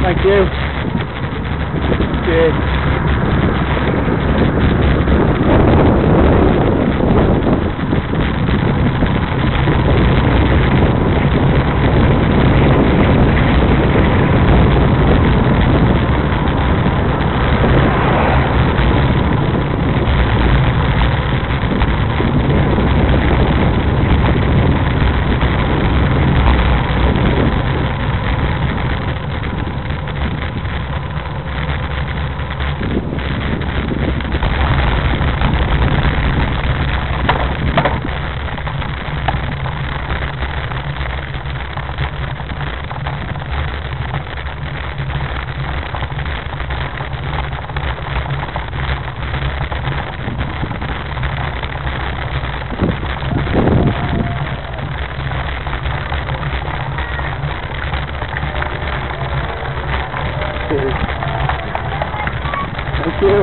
Thank you. Cheers. Thank you.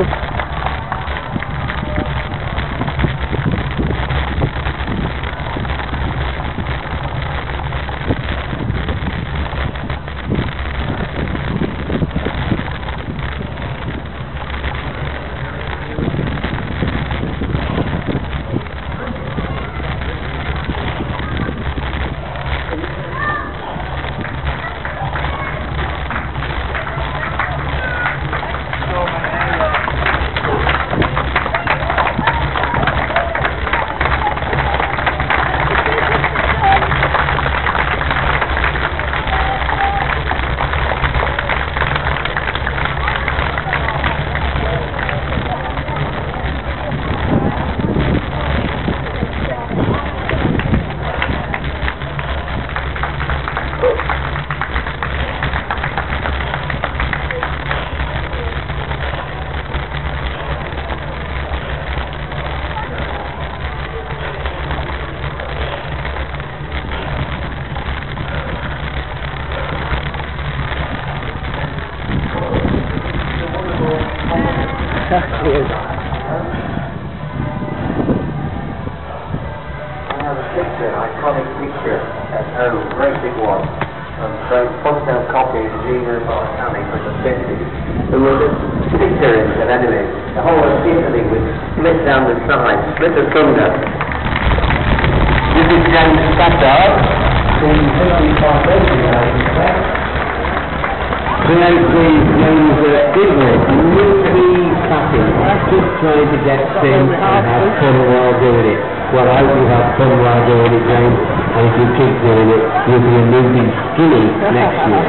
Cheers. I have a picture, an iconic picture at home, great big one, of those postal copies Gina Bartani from the 50s. There was a picture in it anyway. The whole of Italy was split down the side, split asunder. This is James Stafford, the 55 Creative names that business, really clapping, just trying to get things and have fun while doing it. Well, I hope you have fun while doing it, James, and if you keep doing it, you'll be a moving skinny next year.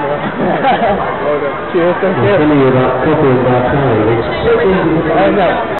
Cheers, thank you. I'm telling you about a couple of our time.